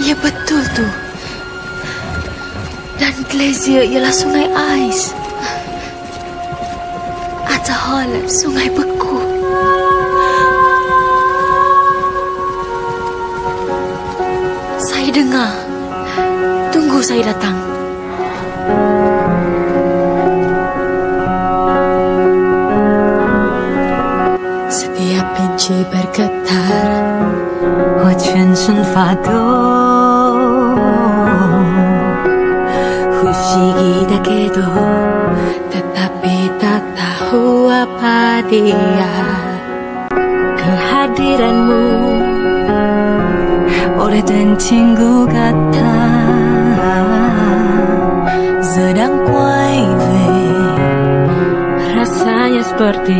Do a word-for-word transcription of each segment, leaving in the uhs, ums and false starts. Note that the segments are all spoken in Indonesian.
Ya betul tu. Dan glacier ialah sungai ais. Atau holat sungai beku. Saya dengar. Tunggu saya datang. Setiap inci bergetar, 我全身发抖。不思議だけど tetapi tak tahu apa dia. Kehadiranmu 오래된 친구 같아. sedang kuai-wei, rasanya seperti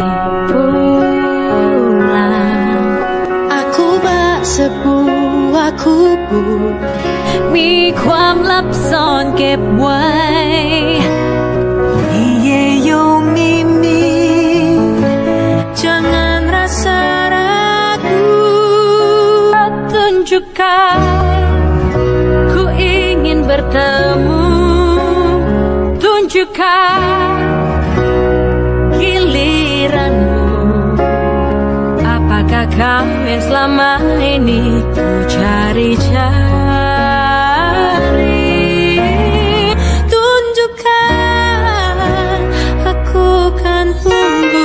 pulang. Aku bak sebuah kubur, มีความลับซ่อนเก็บไว้也有秘密 jangan rasa ragu. Tunjukkan, ku ingin bertemu. Tunjukkan giliranmu. Apakah kau yang selama ini ku cari-cari? Tunjukkan, aku kan tunggu.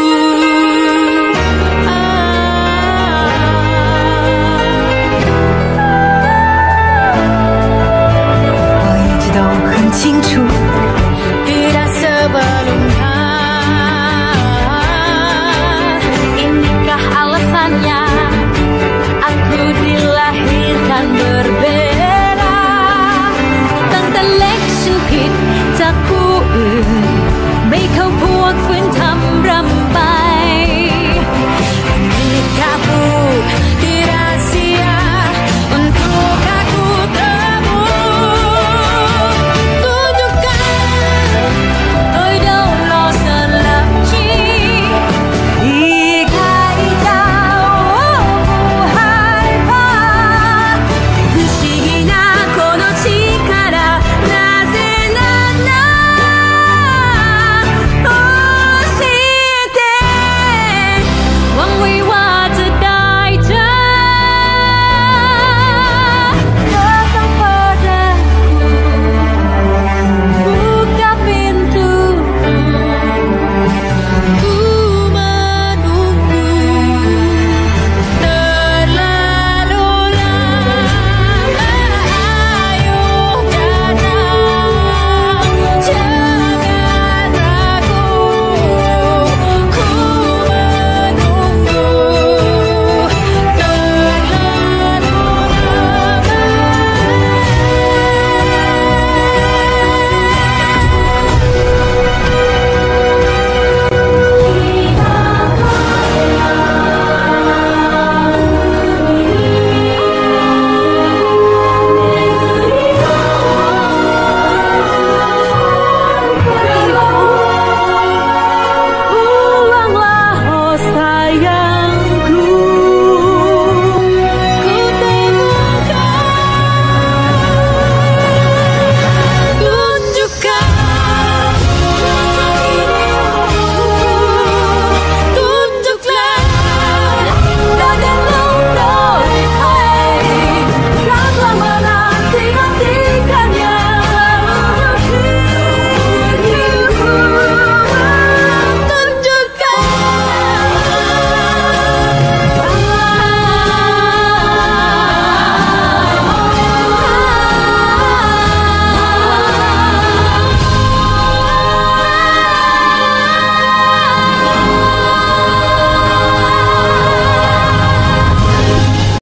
Tidak sebelumnya. Inikah alasannya aku dilahirkan berbeda?ตั้งแต่เล็กฉันผิดจากผู้อื่นไม่เข้าพวกฝืนท